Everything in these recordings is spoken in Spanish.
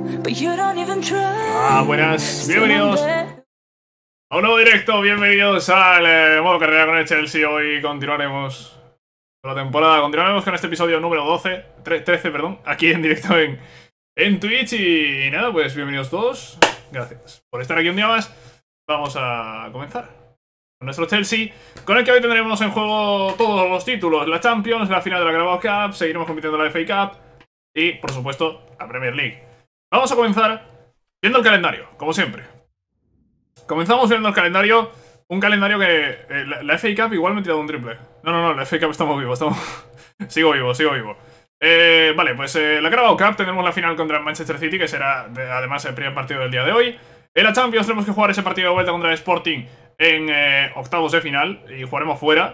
Buenas, bienvenidos a un nuevo directo, bienvenidos al modo carrera con el Chelsea. Hoy continuaremos con la temporada, continuaremos con este episodio número 13, perdón, aquí en directo en Twitch. Y nada, pues bienvenidos todos, gracias por estar aquí un día más. Vamos a comenzar con nuestro Chelsea, con el que hoy tendremos en juego todos los títulos, la Champions, la final de la Carabao Cup, seguiremos compitiendo en la FA Cup y, por supuesto, la Premier League. Vamos a comenzar viendo el calendario, como siempre. Comenzamos viendo el calendario. Un calendario que... la FA Cup igual me he tirado un triple. No, la FA Cup estamos vivos, sigo vivo. Vale, pues la Carabao Cup tendremos la final contra el Manchester City, que será además el primer partido del día de hoy. En la Champions tenemos que jugar ese partido de vuelta contra el Sporting en octavos de final y jugaremos fuera.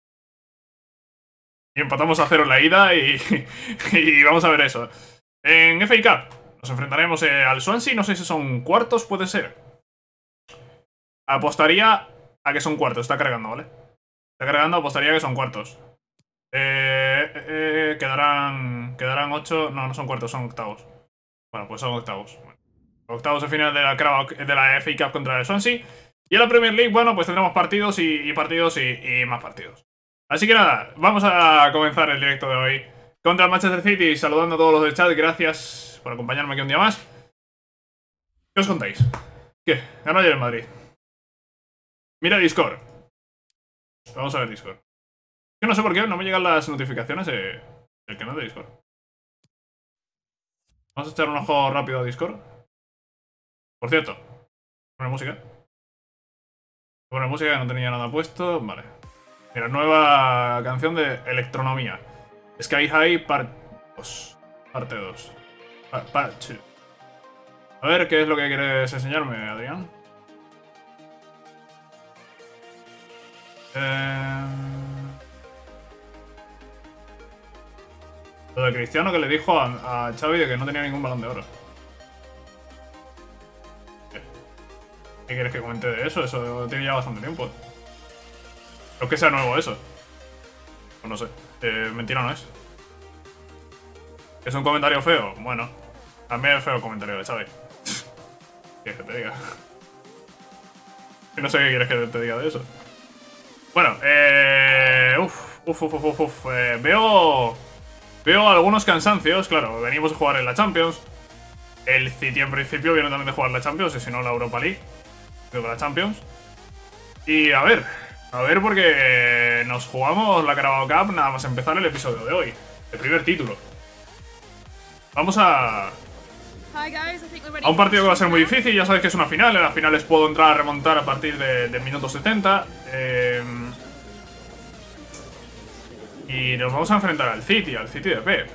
Y empatamos a 0 en la ida y vamos a ver eso. En FA Cup nos enfrentaremos al Swansea, no sé si son cuartos, puede ser. Apostaría a que son cuartos, está cargando, ¿vale? Está cargando, apostaría a que son cuartos. Quedarán 8, no son cuartos, son octavos. Bueno, pues son octavos. Octavos de final de la FA Cup contra el Swansea. Y en la Premier League, bueno, pues tendremos partidos y partidos y más partidos. Así que nada, vamos a comenzar el directo de hoy contra el Manchester City, saludando a todos los del chat. Gracias por acompañarme aquí un día más. ¿Qué os contáis? ¿Qué? Ganó ayer el Madrid. Mira Discord. Vamos a ver Discord. Yo no sé por qué no me llegan las notificaciones del canal de Discord. Vamos a echar un ojo rápido a Discord. Por cierto, pone música. Pone música que no tenía nada puesto. Vale. Mira, nueva canción de Electronomía. Sky High Parte 2. Parte 2. A ver, ¿qué es lo que quieres enseñarme, Adrián? Lo de Cristiano, que le dijo a Xavi de que no tenía ningún balón de oro. ¿Qué quieres que comente de eso? Eso tiene ya bastante tiempo. Creo que sea nuevo eso. Pues no sé. Mentira no es. ¿Es un comentario feo? Bueno, también es feo el comentario de Xavi. ¿Qué quieres que te diga? No sé qué quieres que te diga de eso. Bueno, veo algunos cansancios. Claro, venimos a jugar en la Champions. El City en principio viene también de jugar la Champions, y si no la Europa League. Creo que la Champions. Y a ver porque nos jugamos la Carabao Cup nada más empezar el episodio de hoy. El primer título. Vamos a un partido que va a ser muy difícil. Ya sabéis que es una final. En las finales puedo entrar a remontar a partir del minuto 70. Y nos vamos a enfrentar al City de Pep.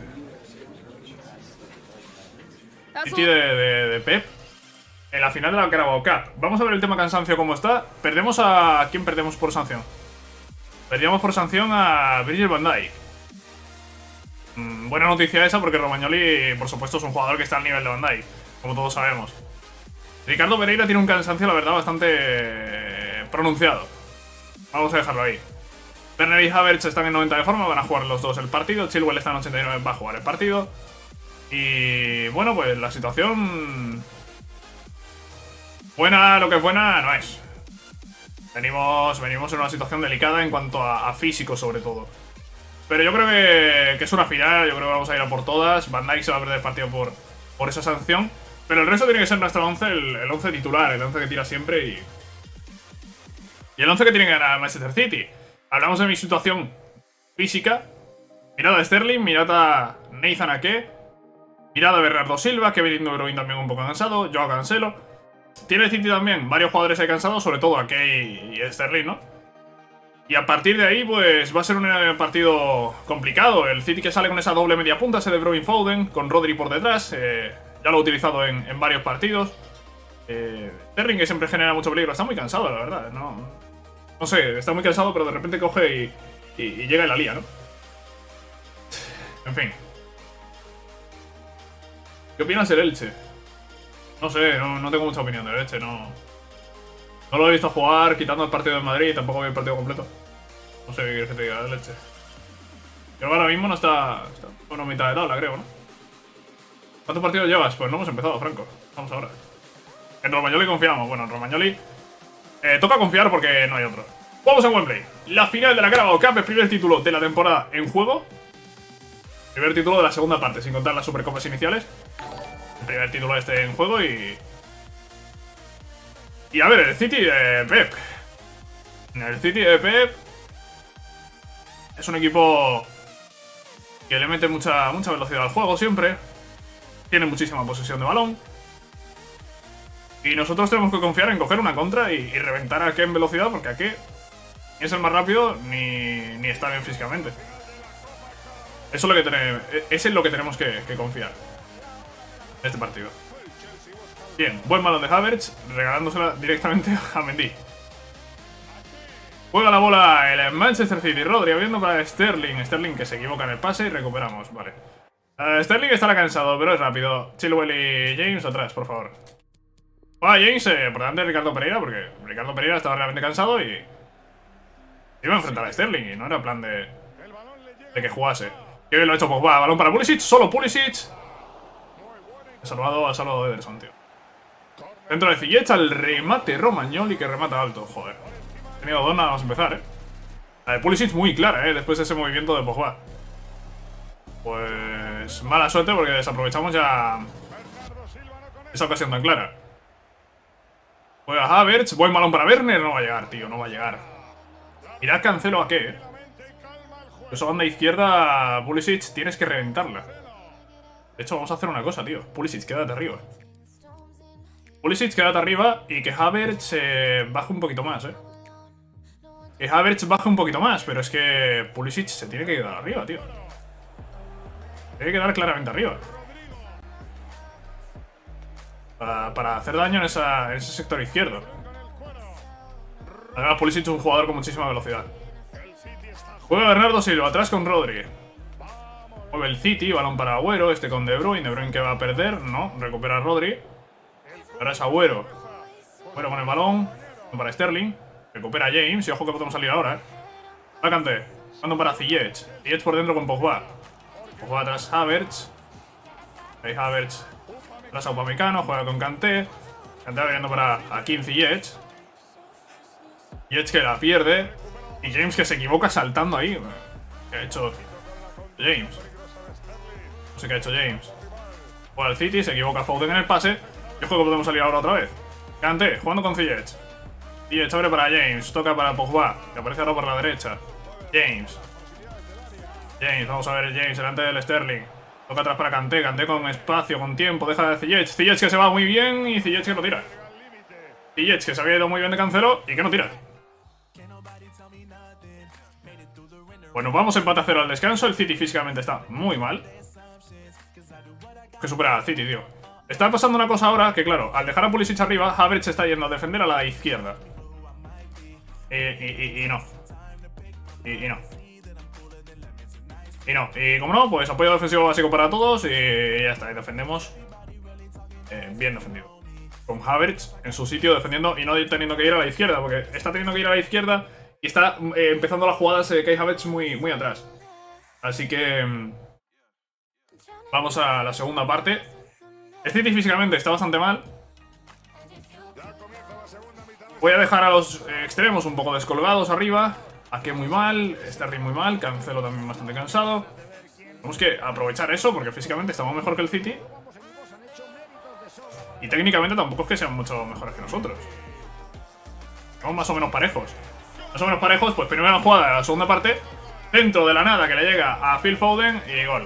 City de Pep en la final de la Carabao Cup. Vamos a ver el tema cansancio cómo está. Perdemos a... ¿Quién perdemos por sanción? Perdíamos por sanción a Virgil van Dijk. Buena noticia esa, porque Romagnoli, por supuesto, es un jugador que está al nivel de Van Dijk, como todos sabemos. Ricardo Pereira tiene un cansancio, la verdad, bastante pronunciado. Vamos a dejarlo ahí. Werner y Havertz están en 90 de forma, van a jugar los dos el partido. Chilwell está en 89, va a jugar el partido. Y bueno, pues la situación... buena, lo que es buena, no es. Venimos en una situación delicada en cuanto a físico, sobre todo. Pero yo creo que es una final, yo creo que vamos a ir a por todas. Van Dijk se va a perder el partido por esa sanción. Pero el resto tiene que ser nuestro 11, el 11 titular, el 11 que tira siempre y el 11 que tiene que ganar Manchester City. Hablamos de mi situación física. Mirad a Sterling, mirad a Nathan Ake, mirad a Bernardo Silva, que viene De Bruyne también un poco cansado, Joao Cancelo. Tiene el City también varios jugadores ahí cansados, sobre todo Ake y Sterling, ¿no? Y a partir de ahí, pues va a ser un partido complicado. El City que sale con esa doble media punta, ese De Bruyne Foden, con Rodri por detrás. Ya lo he utilizado en varios partidos. Sterling, que siempre genera mucho peligro. Está muy cansado, la verdad. No sé, está muy cansado, pero de repente coge y llega y la lía, ¿no? En fin. ¿Qué opinas del Elche? No sé, no tengo mucha opinión del Elche, no lo he visto jugar, quitando el partido de Madrid, tampoco vi el partido completo. No sé qué quieres que te diga del Elche. Creo que ahora mismo no está bueno, mitad de tabla, creo, ¿no? ¿Cuántos partidos llevas? Pues no hemos empezado, Franco. Vamos ahora. En Romagnoli confiamos. Bueno, en Romagnoli toca confiar porque no hay otro. Vamos a Wembley. La final de la Carabao Cup, el primer título de la temporada en juego. Primer título de la segunda parte, sin contar las Supercopas iniciales. El primer título este en juego y a ver, el City de Pep. El City de Pep es un equipo que le mete mucha velocidad al juego siempre. Tiene muchísima posesión de balón. Y nosotros tenemos que confiar en coger una contra y reventar a Ake en velocidad, porque Ake ni es el más rápido ni está bien físicamente. Eso es en lo que tenemos que confiar en este partido. Bien, buen balón de Havertz, regalándosela directamente a Mendy. Juega la bola el Manchester City. Rodri abriendo para Sterling. Sterling que se equivoca en el pase y recuperamos. Vale. Sterling estará cansado, pero es rápido. Chilwell y James atrás, por favor. James por delante de Ricardo Pereira, porque Ricardo Pereira estaba realmente cansado y iba a enfrentar a Sterling y no era plan de que jugase. Qué bien lo ha hecho Pogba. Balón para Pulisic, solo Pulisic. Ha salvado Ederson, tío. Dentro de Ziyech al remate Romagnoli, que remata alto, joder. Ha tenido dos nada más empezar, La de Pulisic muy clara, después de ese movimiento de Pogba. Pues mala suerte porque desaprovechamos ya esa ocasión tan clara. Juega Havertz, buen balón para Werner. No va a llegar, tío, no va a llegar. Mirad Cancelo a qué, Esa banda izquierda, Pulisic, tienes que reventarla. De hecho, vamos a hacer una cosa, tío. Pulisic, quédate arriba. Pulisic, quédate arriba y que Havertz baje un poquito más, Que Havertz baje un poquito más, pero es que Pulisic se tiene que quedar arriba, tío. Tiene que quedar claramente arriba. Para hacer daño en ese sector izquierdo. Además, Pulisic es un jugador con muchísima velocidad. Juega Bernardo Silva, atrás con Rodri. Mueve el City, balón para Agüero, este con De Bruyne que va a perder, no, recupera a Rodri. Ahora es Agüero. Agüero con el balón, para Sterling. Recupera a James, y ojo que podemos salir ahora, Va Kanté, mando para Ziyech. Ziyech por dentro con Pogba. Pogba atrás Havertz. Ahí Havertz. Atrás a Upamecano, juega con Kanté. Kanté viniendo para Hakim Ziyech. Ziyech que la pierde. Y James que se equivoca saltando ahí. ¿Qué ha hecho James? No sé qué ha hecho James. Juega el City, se equivoca Foden en el pase. Y ojo que podemos salir ahora otra vez. Kanté, jugando con Ziyech. Ziyech abre para James, toca para Pogba, que aparece ahora por la derecha. James, vamos a ver James delante del Sterling. Toca atrás para Kanté, Kanté con espacio, con tiempo, deja de Ziyech. Ziyech que se va muy bien y Ziyech que no tira. Ziyech que se había ido muy bien de Cancelo y que no tira. Bueno, vamos a empate a 0 al descanso. El City físicamente está muy mal. Que supera al City, tío. Está pasando una cosa ahora que, claro, al dejar a Pulisic arriba, Havertz está yendo a defender a la izquierda. Y no. Y no. Y no. Y como no, pues apoyo defensivo básico para todos y ya está. Y defendemos bien defendido. Con Havertz en su sitio defendiendo y no teniendo que ir a la izquierda, porque está teniendo que ir a la izquierda y está empezando las jugadas Kai Havertz muy atrás. Así que vamos a la segunda parte. El City físicamente está bastante mal. Voy a dejar a los extremos un poco descolgados arriba. Ake muy mal, Sterling muy mal, Cancelo también bastante cansado. Tenemos que aprovechar eso porque físicamente estamos mejor que el City. Y técnicamente tampoco es que sean mucho mejores que nosotros. Estamos más o menos parejos. Más o menos parejos, pues primera jugada de la segunda parte. Dentro de la nada que le llega a Phil Foden y gol.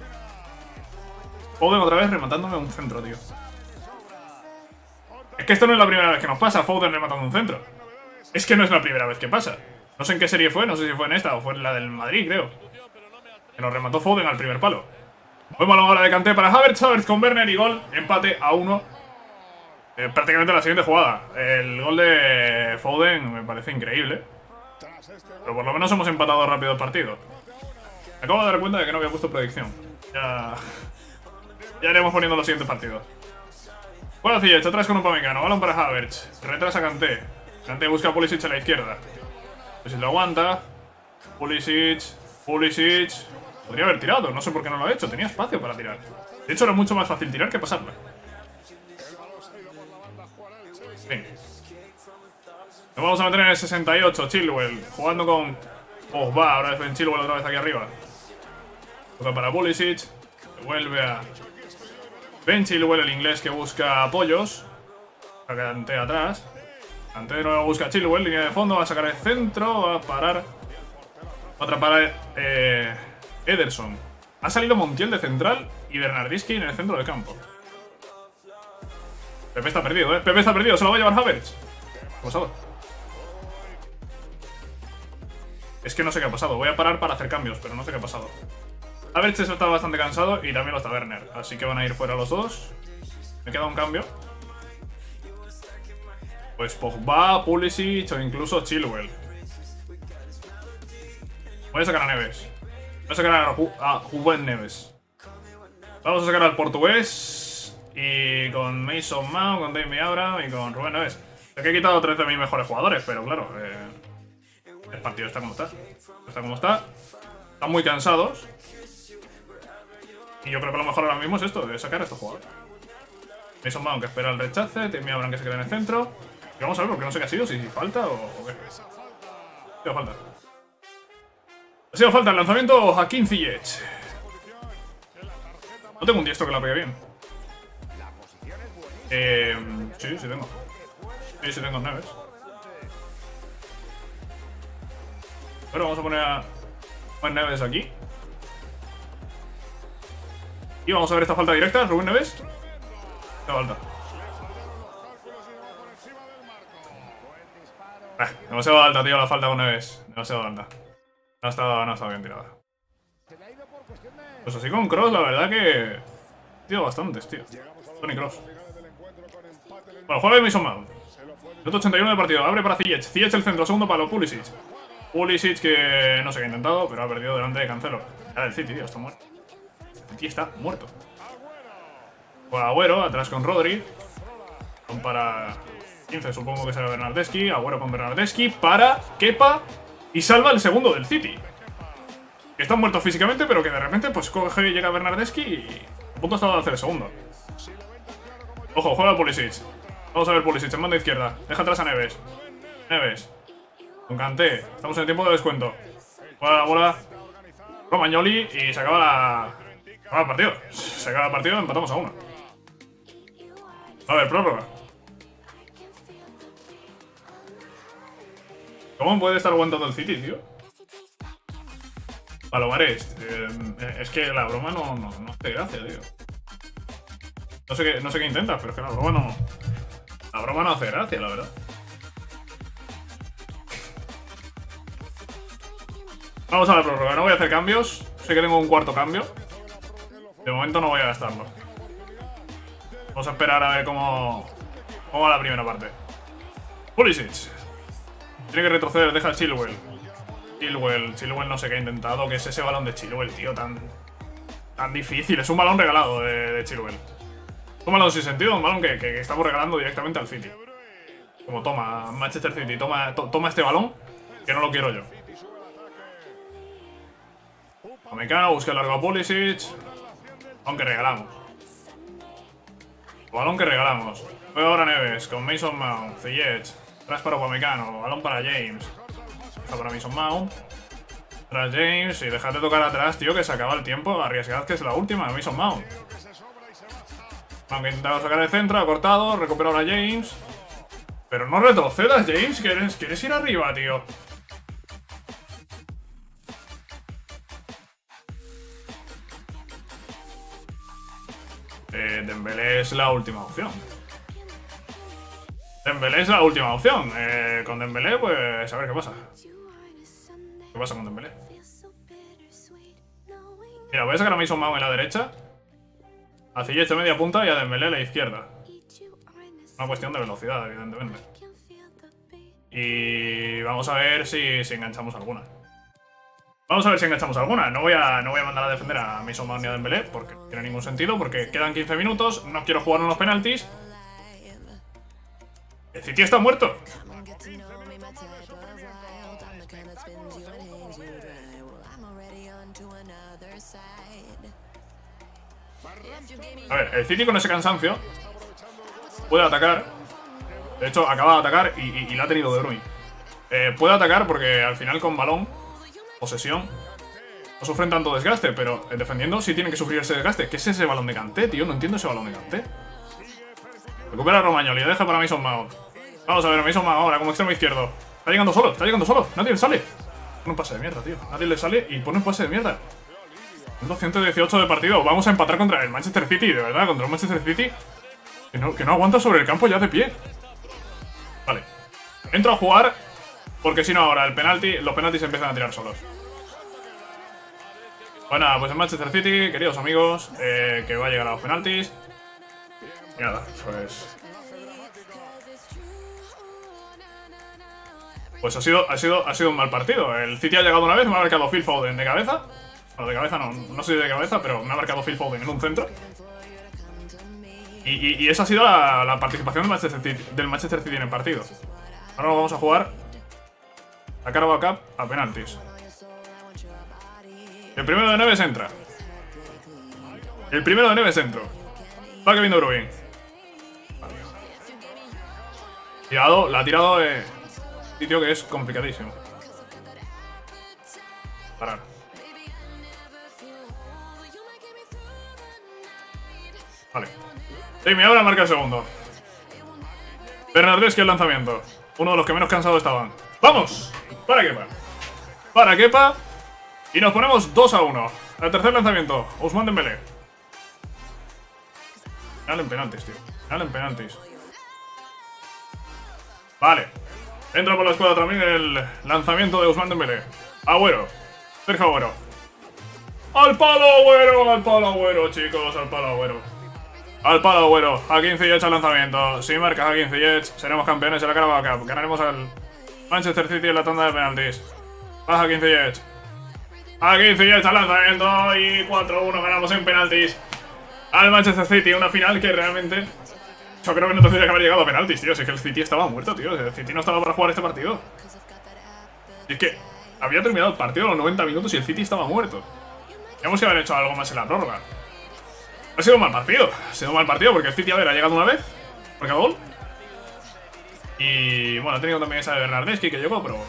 Foden otra vez rematándome un centro, tío. Es que esto no es la primera vez que nos pasa, Foden rematando un centro. Es que no es la primera vez que pasa. No sé en qué serie fue, no sé si fue en esta o fue en la del Madrid, creo. Que nos remató Foden al primer palo. Buen balón ahora de Kanté para Havertz, Havertz con Werner y gol. Empate a 1. Prácticamente la siguiente jugada. El gol de Foden me parece increíble. Pero por lo menos hemos empatado rápido el partido. Me acabo de dar cuenta de que no había puesto predicción. Ya iremos poniendo los siguientes partidos. Bueno, Ziyech, atrás con Upamecano. Balón para Havertz. Retrasa Kanté. Kanté busca a Pulisic a la izquierda. Pulisic lo aguanta. Pulisic. Podría haber tirado, no sé por qué no lo ha hecho. Tenía espacio para tirar. De hecho, era mucho más fácil tirar que pasarla. Bien. Nos vamos a meter en el 68. Chilwell jugando con Pogba. Ahora es Ben Chilwell otra vez aquí arriba. Toca para Pulisic. Vuelve a Ben Chilwell, el inglés que busca apoyos. Ante atrás. Ante de nuevo busca Chilwell. Línea de fondo. Va a sacar el centro. Va a parar. Va a atrapar Ederson. Ha salido Montiel de central y Bernardeschi en el centro del campo. Pepe está perdido, Pepe está perdido. Se lo va a llevar Havertz. ¿Qué ha pasado? Es que no sé qué ha pasado. Voy a parar para hacer cambios, pero no sé qué ha pasado. Havertz está bastante cansado y también lo está Werner. Así que van a ir fuera los dos. Me queda un cambio. Pues Pogba, Pulisic o incluso Chilwell. Voy a sacar a Neves. Voy a sacar a Rubén Neves. Vamos a sacar al portugués. Y con Mason Mount, con Dave Abraham y con Rubén Neves. Aquí he quitado 3 de mis mejores jugadores, pero claro, el partido está como está. Está como está. Están muy cansados. Y yo creo que lo mejor ahora mismo es esto, de sacar a estos jugadores. Mason Mount que espera el rechace, Dave Abraham que se queda en el centro. Y vamos a ver porque no sé qué ha sido, si falta o qué. Ha sido falta. Ha sido falta el lanzamiento Hakim Ziyech. No tengo un diestro que la pegue bien. Sí tengo. Sí tengo Neves. Pero vamos a poner a Rubén Neves aquí. Y vamos a ver esta falta directa, Rubén Neves. Esta falta. Demasiado alta, tío, la falta con Neves. Demasiado alta. No ha estado bien tirada. Pues así con Kroos, la verdad que... Tío, bastantes, tío. Toni Kroos. Bueno, juega de Mason Mount. Minuto 81 de partido. Abre para Ziyech. Ziyech el centro. Segundo palo. Pulisic. Pulisic que no sé qué ha intentado, pero ha perdido delante de Cancelo. Ya del City, tío. Está muerto. El City está muerto. Juega Agüero. Atrás con Rodri. Son para 15, supongo que será Bernardeschi. Agüero con Bernardeschi. Para Kepa. Y salva el segundo del City. Que están muertos físicamente, pero que de repente pues coge y llega Bernardeschi y a punto está de hacer el segundo. Ojo, juega Pulisic. Vamos a ver Pulisic en banda izquierda. Deja atrás a Neves. Neves. Con Kanté. Estamos en el tiempo de descuento. Juega la bola Romagnoli y se acaba el partido. Se acaba el partido y empatamos a 1. A ver, prórroga. ¿Cómo puede estar aguantando el City, tío? Palomares, es que la broma no hace gracia, tío. No sé qué intentas, pero es que la broma no hace gracia, la verdad. Vamos a la prórroga, no voy a hacer cambios. Sé que tengo un cuarto cambio. De momento no voy a gastarlo. Vamos a esperar a ver cómo va la primera parte. Pulisic. Tiene que retroceder, deja a Chilwell. Chilwell no sé qué ha intentado. ¿Qué es ese balón de Chilwell, tío? Tan difícil. Es un balón regalado de Chilwell. Un balón sin sentido, un balón que estamos regalando directamente al City. Como toma, Manchester City, toma este balón, que no lo quiero yo. Upamecano, busca el largo a Pulisic. Balón que regalamos. Balón que regalamos. Juega ahora Neves, con Mason Mount, Ziyech. Tras para Upamecano, balón para James. Está para Mason Mount. Tras James y dejad de tocar atrás, tío, que se acaba el tiempo. Arriesgad que es la última, Mason Mount. Aunque he intentado sacar el centro, ha cortado, recuperado a James. Pero no retrocedas, James, ¿quieres ir arriba, tío? Dembélé es la última opción. Dembélé es la última opción. Con Dembélé, pues a ver qué pasa. ¿Qué pasa con Dembélé? Mira, voy a sacar a Mason Mount en la derecha. A Ziyech de media punta y a Dembélé a la izquierda. Una cuestión de velocidad, evidentemente. Y vamos a ver si enganchamos alguna. Vamos a ver si enganchamos alguna. No voy a mandar a defender a Mason Mount ni a Dembélé porque no tiene ningún sentido, porque quedan 15 minutos, no quiero jugar unos penaltis. El City está muerto. A ver, el City con ese cansancio puede atacar. De hecho, acaba de atacar y la ha tenido De Bruyne. Puede atacar porque al final con balón, posesión, no sufren tanto desgaste, pero defendiendo sí tienen que sufrir ese desgaste. ¿Qué es ese balón de Kanté, tío? No entiendo ese balón de Kanté. Recupera a Romagnoli, deja para Mason Mount. Vamos a ver, Mason Mount ahora como extremo izquierdo. Está llegando solo, nadie le sale. Pone un pase de mierda, tío. Nadie le sale y pone un pase de mierda. 118 de partido. Vamos a empatar contra el Manchester City, de verdad, contra el Manchester City que no aguanta sobre el campo ya de pie. Vale. Entro a jugar porque si no ahora los penaltis se empiezan a tirar solos. Bueno, pues el Manchester City, queridos amigos, que va a llegar a los penaltis. Y nada, pues ha sido un mal partido. El City ha llegado una vez, me ha marcado Phil Foden de cabeza. Bueno, de cabeza no sé si de cabeza, pero me ha marcado Phil Foden en un centro. Y esa ha sido la participación del Manchester City en el partido. Ahora lo vamos a jugar a Carabao Cup a penaltis. El primero de Neves entra. Va Kevin De Bruyne. Tirado, la ha tirado sitio que es complicadísimo. Parar. Vale. Jamie ahora marca el segundo. Bernardeschi el lanzamiento. Uno de los que menos cansados estaban. ¡Vamos! Para Kepa. Y nos ponemos 2-1. El tercer lanzamiento. Ousmane Dembélé. Final en penaltis, tío. Vale. Entra por la escuadra también el lanzamiento de Ousmane Dembélé. Agüero. Sergio Agüero. ¡Al palo Agüero, chicos! ¡Al palo Agüero! A 15 Ziyech al lanzamiento. Si marcas a 15 Ziyech, seremos campeones de la Carabao Cup. Ganaremos al Manchester City en la tanda de penaltis. Baja 15 Ziyech. A 15 Ziyech al lanzamiento. Y 4-1 ganamos en penaltis al Manchester City. Una final que realmente yo creo que no tendría que haber llegado a penaltis, tío. Si es que el City estaba muerto, tío. El City no estaba para jugar este partido. Y es que había terminado el partido a los 90 minutos y el City estaba muerto. Teníamos que haber hecho algo más en la prórroga. Ha sido un mal partido. Porque el City, a ver, ha llegado una vez. Marca gol. Y bueno, ha tenido también esa de Bernardeschi que llegó, pero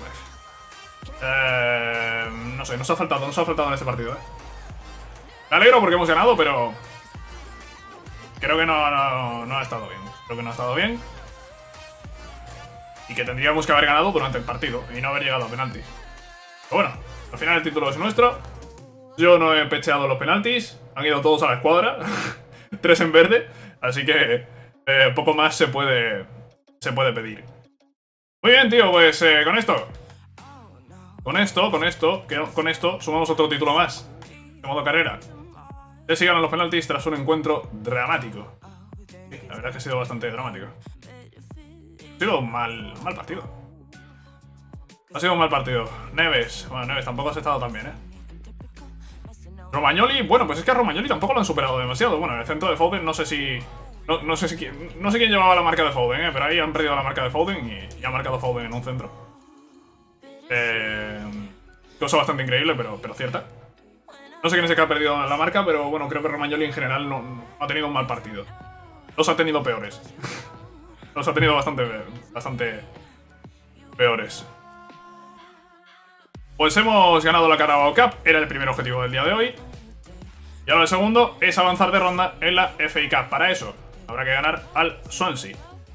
no sé, nos ha faltado en este partido, Me alegro porque hemos ganado, pero creo que no ha estado bien. Y que tendríamos que haber ganado durante el partido y no haber llegado a penaltis. Pero bueno, al final el título es nuestro. Yo no he pecheado los penaltis. Han ido todos a la escuadra. 3 en verde. Así que poco más se puede pedir. Muy bien, tío, pues con esto sumamos otro título más de modo carrera. Se ganan los penaltis tras un encuentro dramático. Sí, la verdad es que ha sido bastante dramático. Ha sido un mal partido. Neves. Bueno, Neves tampoco has estado tan bien, Romagnoli, bueno, pues es que a Romagnoli tampoco lo han superado demasiado. Bueno, en el centro de Foden no sé quién llevaba la marca de Foden, pero ahí han perdido la marca de Foden y ha marcado Foden en un centro. Cosa bastante increíble, pero cierta. No sé quién es el que ha perdido la marca, pero bueno, creo que Romagnoli en general no ha tenido un mal partido. Los ha tenido peores. Los ha tenido bastante peores. Pues hemos ganado la Carabao Cup, era el primer objetivo del día de hoy. Y ahora el segundo es avanzar de ronda en la FA Cup. Para eso habrá que ganar al Swansea.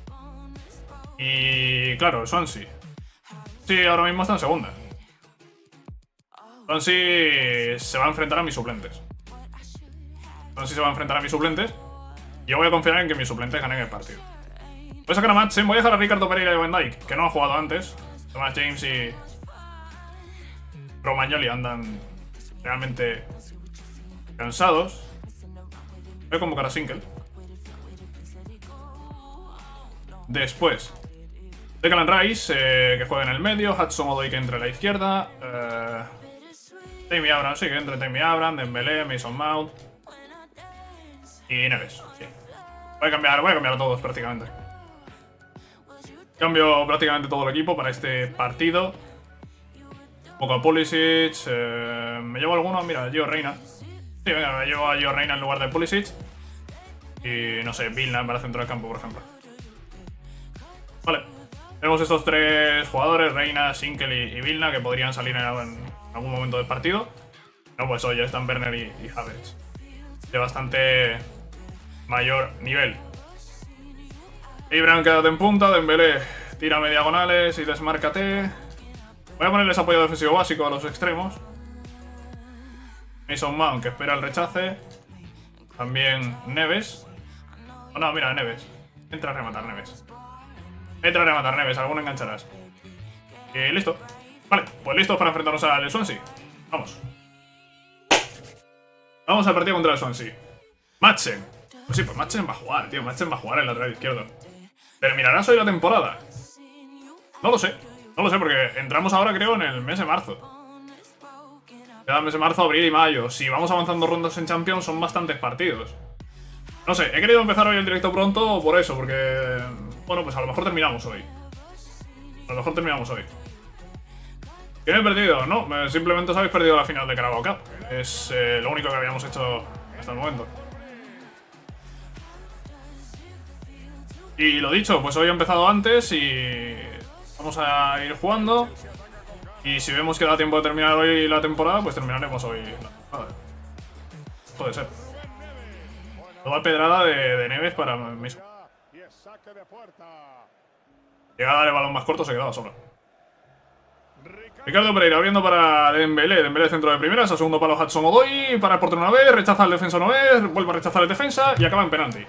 Y claro, el Swansea. Sí, ahora mismo está en segunda. Swansea se va a enfrentar a mis suplentes. Y yo voy a confiar en que mis suplentes ganen el partido. Voy a sacar a Matt, voy a dejar a Ricardo Pereira y Van Dijk, que no han jugado antes. Thomas James y Romagnoli andan realmente cansados. Voy a convocar a Sinkel. Después Declan Rice, que juega en el medio. Hudson-Odoi, que entre a la izquierda. Tammy Abraham, sí, que entre Tammy Abraham, Dembélé, Mason Mount y Neves. Sí. Voy a cambiar a todos prácticamente. Cambio prácticamente todo el equipo para este partido. Un poco a Pulisic. Me llevo alguno, mira, Gio Reina. Sí, venga, me llevo a Gio Reyna en lugar de Pulisic. Y no sé, Vilna para centro del campo, por ejemplo. Vale. Tenemos estos tres jugadores, Reina, Sinkel y Vilna, que podrían salir en algún momento del partido. No, pues hoy están Werner y Havertz. De bastante mayor nivel. Ibran, quédate en punta, Dembélé tira media diagonales y desmárcate. Voy a ponerles apoyo defensivo básico a los extremos. Mason Mount, que espera el rechace. También Neves. Oh, no, mira, Neves. Entra a rematar, Neves. Entra a rematar, Neves. Alguno engancharás. Y listo. Vale, pues listos para enfrentarnos al Swansea. Vamos. Vamos al partido contra el Swansea. Madsen. Pues sí, pues Madsen va a jugar, tío. Madsen va a jugar en el lateral izquierdo. ¿Terminarás hoy la temporada? No lo sé. No lo sé porque entramos ahora, creo, en el mes de marzo. Queda el mes de marzo, abril y mayo. Si vamos avanzando rondas en Champions, son bastantes partidos. No sé, he querido empezar hoy el directo pronto por eso, porque... Bueno, pues a lo mejor terminamos hoy. A lo mejor terminamos hoy. ¿Quién he perdido? No, simplemente os habéis perdido la final de Carabao Cup. Es lo único que habíamos hecho hasta el momento. Y lo dicho, pues hoy he empezado antes y... Vamos a ir jugando. Y si vemos que da tiempo de terminar hoy la temporada, pues terminaremos hoy. Vale. Puede ser. Toda pedrada de Neves para mismo. Llegada de balón más corto, se quedaba solo. Ricardo Pereira abriendo para Dembélé. Dembélé centro de primeras, a segundo palo Hudson Odoi. Para el portero una vez, rechaza al defensa una vez, vuelve a rechazar el defensa y acaba en penalti.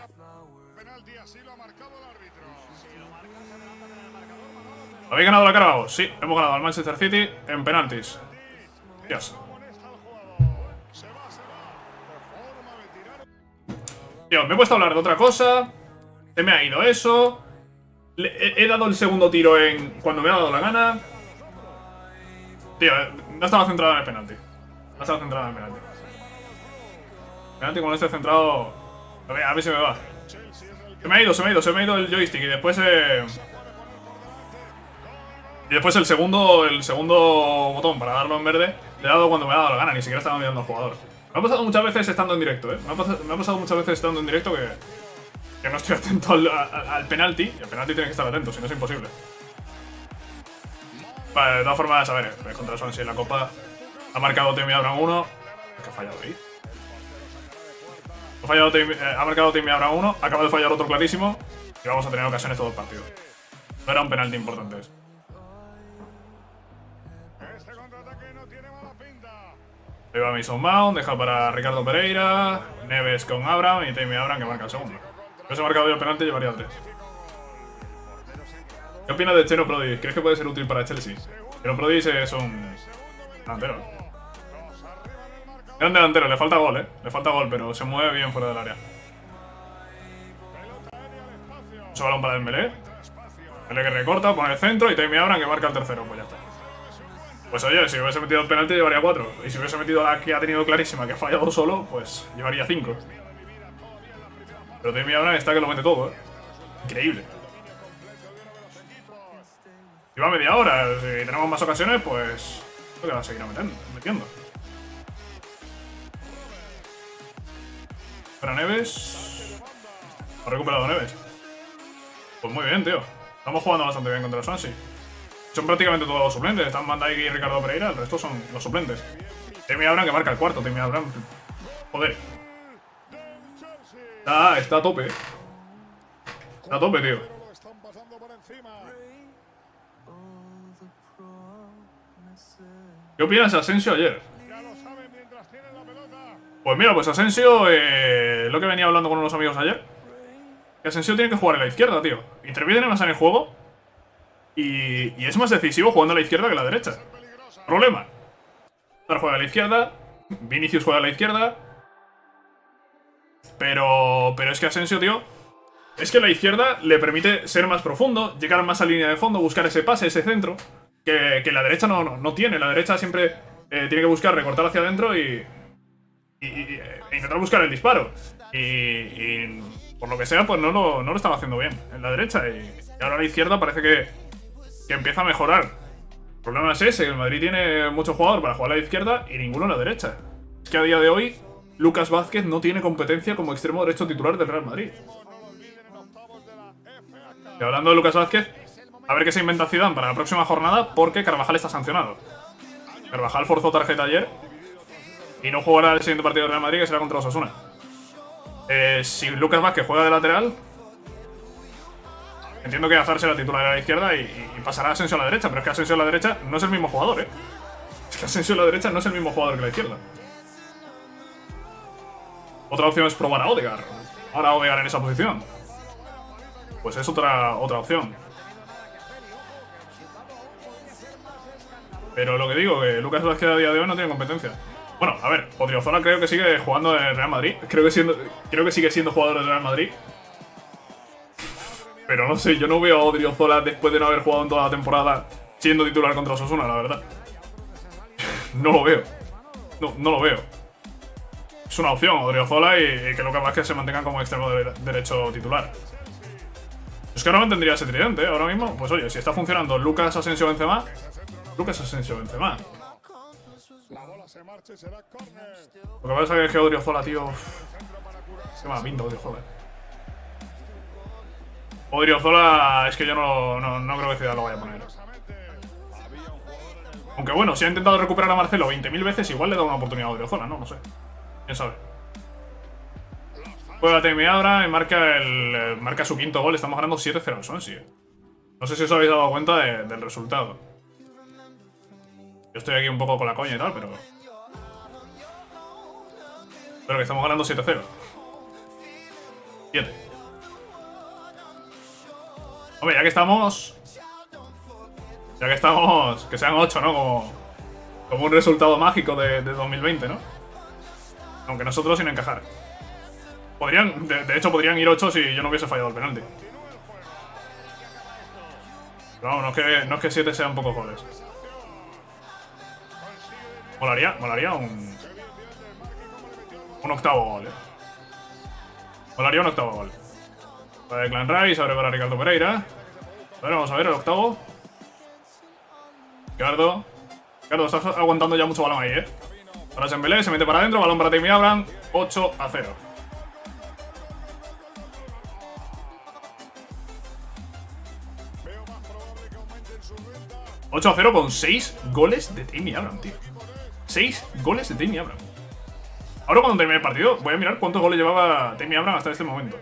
¿Habéis ganado la Carabao? Sí, hemos ganado al Manchester City en penaltis. Dios. Tío, me he puesto a hablar de otra cosa. Se me ha ido eso. He dado el segundo tiro cuando me ha dado la gana. Tío, no estaba centrado en el penalti. No estaba centrado en el penalti. Penalti cuando esté centrado... A ver si me va. Se me ha ido el joystick y después... Y después el segundo botón para darlo en verde le he dado cuando me ha dado la gana, ni siquiera estaba mirando al jugador. Me ha pasado muchas veces estando en directo, Me ha pasado muchas veces estando en directo que no estoy atento al penalti. Y al penalti tiene que estar atento, si no es imposible. Vale, de todas formas, a ver, contra Swansea en la Copa ha marcado Tammy Abraham 1. Es que ha fallado ahí. Ha marcado Tammy Abraham 1, acaba de fallar otro clarísimo. Y vamos a tener ocasiones todo el partido. No era un penalti importante eso. Ahí va Mason Mount, deja para Ricardo Pereira, Neves con Abraham y Tammy Abraham que marca el segundo. Si hubiese marcado yo el penalti llevaría 3. ¿Qué opinas de Cheno Prodis? ¿Crees que puede ser útil para Chelsea? Cheno Prodis es un delantero. Es un delantero, le falta gol, le falta gol, pero se mueve bien fuera del área. Mucho balón para Dembélé. Dembélé que recorta, pone el centro y Tammy Abraham que marca el tercero, pues ya está. Pues oye, si hubiese metido el penalti llevaría 4. Y si hubiese metido la que ha tenido clarísima, que ha fallado solo, pues llevaría 5. Pero Tammy Abraham está que lo mete todo, Increíble. Si va media hora, si tenemos más ocasiones, pues... Creo que va a seguir metiendo. Para Neves... Ha recuperado Neves. Pues muy bien, tío. Estamos jugando bastante bien contra el Swansea. Son prácticamente todos los suplentes. Están Van Dijk y Ricardo Pereira. El resto son los suplentes. Tammy Abraham que marca el cuarto. Tammy Abraham. Joder. Está a tope. Está a tope, tío. ¿Qué opinas de Asensio ayer? Pues mira, pues Asensio... lo que venía hablando con unos amigos ayer. Que Asensio tiene que jugar en la izquierda, tío. Interviene más en el juego. Y es más decisivo jugando a la izquierda que a la derecha. Problema. Ahora juega a la izquierda. Vinicius juega a la izquierda. Pero es que Asensio, tío... Es que la izquierda le permite ser más profundo, llegar más a línea de fondo, buscar ese pase, ese centro. Que la derecha no tiene. La derecha siempre tiene que buscar recortar hacia adentro e intentar buscar el disparo. Y por lo que sea, pues no lo estaba haciendo bien en la derecha. Y ahora a la izquierda parece que empieza a mejorar. El problema es ese, que el Madrid tiene mucho jugador para jugar a la izquierda y ninguno a la derecha. es que a día de hoy Lucas Vázquez no tiene competencia como extremo derecho titular del Real Madrid. Y hablando de Lucas Vázquez, a ver qué se inventa Zidane para la próxima jornada, porque Carvajal está sancionado. Carvajal forzó tarjeta ayer y no jugará el siguiente partido del Real Madrid, que será contra Osasuna. Si Lucas Vázquez juega de lateral, entiendo que Hazard será titular a la izquierda y pasará a Asensio a la derecha, pero es que Asensio a la derecha no es el mismo jugador, Es que Asensio a la derecha no es el mismo jugador que la izquierda. Otra opción es probar a Odegaard. Ahora Odegaard en esa posición. Pues es otra opción. Pero lo que digo, que Lucas Vázquez a día de hoy no tiene competencia. Bueno, a ver, Odriozola creo que sigue jugando en el Real Madrid. Creo que sigue siendo jugador del Real Madrid. Pero no sé, yo no veo a Odriozola después de no haber jugado en toda la temporada siendo titular contra Osasuna, la verdad. No lo veo. No lo veo. Es una opción, Odriozola y que Lucas Vázquez se mantengan como extremo derecho titular. Es que ahora no tendría ese tridente, ahora mismo. Pues oye, si está funcionando Lucas Asensio Benzema, Lucas Asensio Benzema. Lo que pasa es que Odriozola, tío. Qué mala pinta Odriozola. Odriozola es que yo no creo que Zidane lo vaya a poner. Aunque bueno, si ha intentado recuperar a Marcelo 20.000 veces, igual le da una oportunidad a Odriozola, ¿no? No sé. ¿Quién sabe? Juega Tammy Abraham y marca su quinto gol. Estamos ganando 7-0 al Swansea. No sé si os habéis dado cuenta del resultado. Yo estoy aquí un poco con la coña y tal, pero que estamos ganando 7-0. 7. Hombre, ya que estamos, que sean 8, ¿no? Como un resultado mágico de 2020, ¿no? Aunque nosotros sin encajar. De hecho, podrían ir 8 si yo no hubiese fallado el penalti. Pero no es que 7 sean pocos goles. Molaría un octavo gol, Molaría un octavo gol. Para Declan Rice, abre para Ricardo Pereira. A ver, vamos a ver el octavo. Ricardo, estás aguantando ya mucho balón ahí, Ahora Dembélé, se mete para adentro, balón para Tammy Abraham. 8-0. 8-0 con 6 goles de Tammy Abraham, tío. 6 goles de Tammy Abraham. Ahora cuando termine el partido voy a mirar cuántos goles llevaba Tammy Abraham hasta este momento.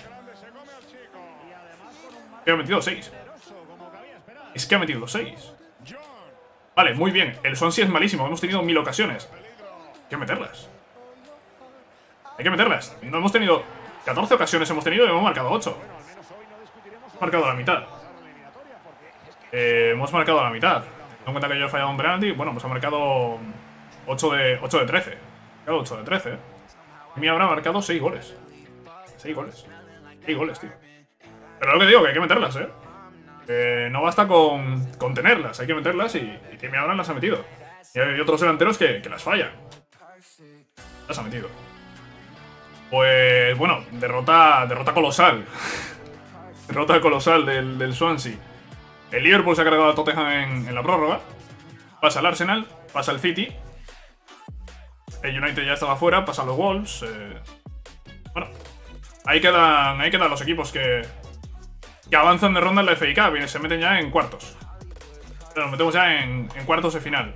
Que ha metido 6. Es que ha metido 6. Vale, muy bien. El Swansea es malísimo. Hemos tenido 1000 ocasiones. Hay que meterlas. Hay que meterlas. No hemos tenido 14 ocasiones hemos tenido y hemos marcado 8. Hemos marcado la mitad. Hemos marcado la mitad. Ten en cuenta que yo he fallado un penalti. Bueno, pues ha marcado 8 de 13. Ha marcado 8 de 13. Y me habrá marcado 6 goles. 6 goles. 6 goles, tío. Pero lo que digo, que hay que meterlas, no basta con tenerlas, hay que meterlas y Tammy Abraham las ha metido. Y hay otros delanteros que las fallan. Las ha metido. Pues bueno, derrota colosal. Derrota colosal del Swansea. El Liverpool se ha cargado al Tottenham en la prórroga. Pasa el Arsenal, pasa el City. El United ya estaba fuera, pasan los Wolves. Bueno, ahí quedan los equipos que avanzan de ronda en la FA Cup y se meten ya en cuartos. Pero nos metemos ya en cuartos de final.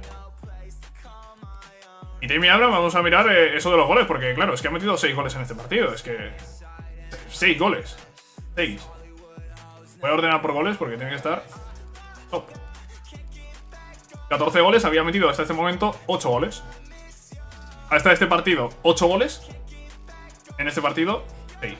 Y Tammy Abraham, vamos a mirar eso de los goles, porque claro, es que ha metido 6 goles en este partido. Es que 6 goles. 6. Voy a ordenar por goles porque tiene que estar top. 14 goles, había metido hasta este momento 8 goles. Hasta este partido 8 goles. En este partido 6.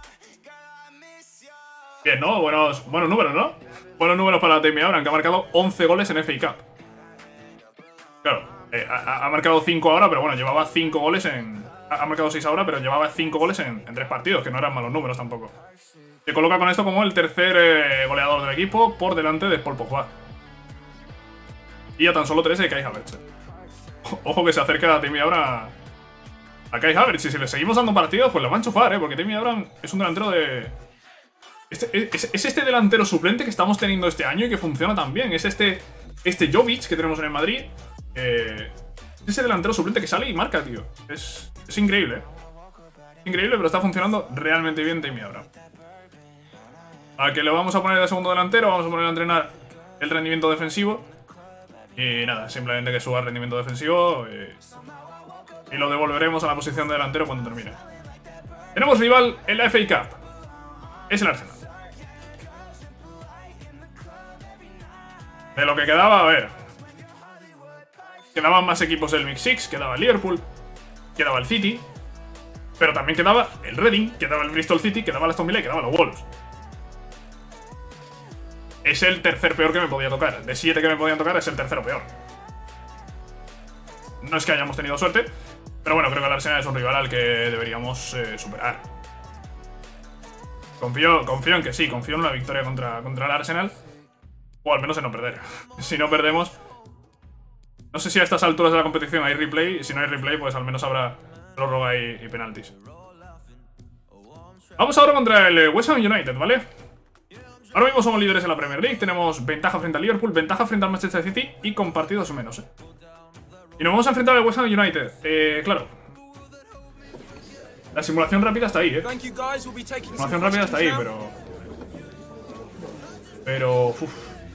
Bien, ¿no? Buenos números, ¿no? Buenos números para Tammy Abraham, que ha marcado 11 goles en FA Cup. Claro, ha marcado 5 ahora, pero bueno, llevaba 5 goles en... Ha marcado 6 ahora, pero llevaba 5 goles en 3 partidos, que no eran malos números tampoco. Se coloca con esto como el tercer goleador del equipo, por delante de Paul Pogba. Y a tan solo 3 de Kai Havertz. Ojo que se acerca a Tammy Abraham a Kai Havertz. Y si le seguimos dando partidos, pues lo va a enchufar, porque Tammy Abraham es un delantero de... Es este delantero suplente que estamos teniendo este año y que funciona tan bien. Es este Jovic que tenemos en el Madrid. Que ese delantero suplente que sale y marca, tío. Es increíble, ¿eh? Increíble, pero está funcionando realmente bien Tammy Abraham. A que le vamos a poner de segundo delantero, vamos a poner a entrenar el rendimiento defensivo. Y nada, simplemente que suba el rendimiento defensivo y lo devolveremos a la posición de delantero cuando termine. Tenemos rival en la FA Cup. Es el Arsenal. De lo que quedaba, a ver. Quedaban más equipos del Mix Six, quedaba el Liverpool, quedaba el City, pero también quedaba el Reading, quedaba el Bristol City, quedaba el Aston Villa y quedaba los Wolves. Es el tercer peor que me podía tocar. De 7 que me podían tocar, es el tercero peor. No es que hayamos tenido suerte, pero bueno, creo que el Arsenal es un rival al que deberíamos superar. Confío en que sí, confío en una victoria contra el Arsenal. O al menos en no perder. Si no perdemos... No sé si a estas alturas de la competición hay replay. Si no hay replay, pues al menos habrá prórroga y penaltis. Vamos ahora contra el West Ham United, ¿vale? Ahora mismo somos líderes en la Premier League. Tenemos ventaja frente al Liverpool, ventaja frente al Manchester City y con partidos menos, Y nos vamos a enfrentar al West Ham United. Claro. La simulación rápida está ahí, La simulación rápida está ahí, pero... Uf.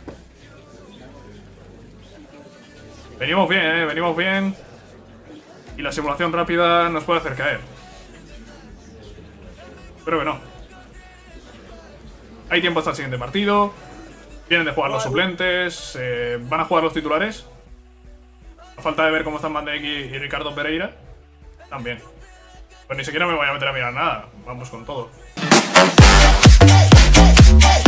Venimos bien, venimos bien. Y la simulación rápida nos puede hacer caer. Espero que no. Hay tiempo hasta el siguiente partido. Vienen de jugar los suplentes. Van a jugar los titulares. A falta de ver cómo están Van Dijk y Ricardo Pereira. También. Pues ni siquiera me voy a meter a mirar nada. Vamos con todo.